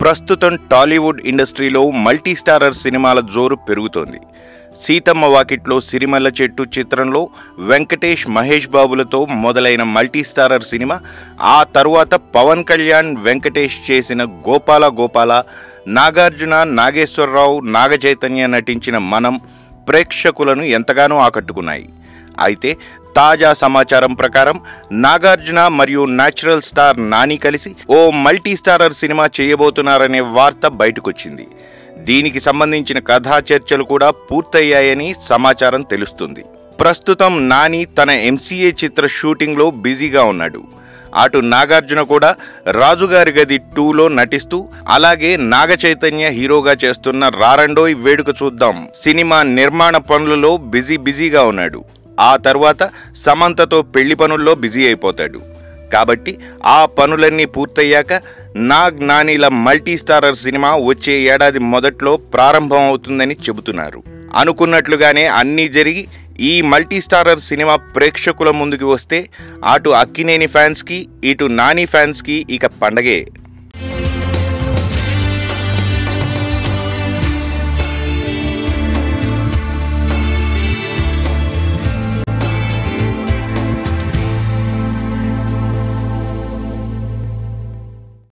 ప్రస్తుతం టాలీవుడ్ ఇండస్ట్రీలో multi starrer సినిమాల జోరు పెరుగుతోంది. సీతమ్మ వాకిట్లో సిరిమల్ల చెట్టు చిత్రంలో వెంకటేష్, మహేష్ బాబులతో మొదలైన మల్టీ స్టారర్ సినిమా, ఆ తరువాత పవన్ కళ్యాణ్, వెంకటేష్ చేసిన గోపాల గోపాల, నాగార్జున, నాగేశ్వరరావు, నాగచైతన్య నటించిన మనం ప్రేక్షకులను ఎంతగానో ఆకట్టుకున్నాయి. అయితే తాజా సమాచారం ప్రకారం నాగార్జున మరియు న్యాచురల్ స్టార్ నాని కలిసి ఓ మల్టీ స్టారర్ సినిమా చేయబోతున్నారనే వార్త బయటకొచ్చింది. దీనికి సంబంధించిన కథా చర్చలు కూడా పూర్తయ్యాయని సమాచారం తెలుస్తుంది. ప్రస్తుతం నాని తన ఎంసీఏ చిత్ర షూటింగ్లో బిజీగా ఉన్నాడు. అటు నాగార్జున కూడా రాజుగారి గది 2లో నటిస్తూ, అలాగే నాగచైతన్య హీరోగా చేస్తున్న రారండోయ్ వేడుక చూద్దాం సినిమా నిర్మాణ పనులలో బిజీగా ఉన్నాడు. ఆ తర్వాత సమంతతో పెళ్లి పనుల్లో బిజీ అయిపోతాడు. కాబట్టి ఆ పనులన్నీ పూర్తయ్యాక నాగ్, నానిల మల్టీ స్టారర్ సినిమా వచ్చే ఏడాది మొదట్లో ప్రారంభం అవుతుందని చెబుతున్నారు. అనుకున్నట్లుగానే అన్నీ జరిగి ఈ మల్టీ స్టారర్ సినిమా ప్రేక్షకుల ముందుకు వస్తే అటు అక్కినేని ఫ్యాన్స్కి, ఇటు నాని ఫ్యాన్స్కి ఇక పండగే.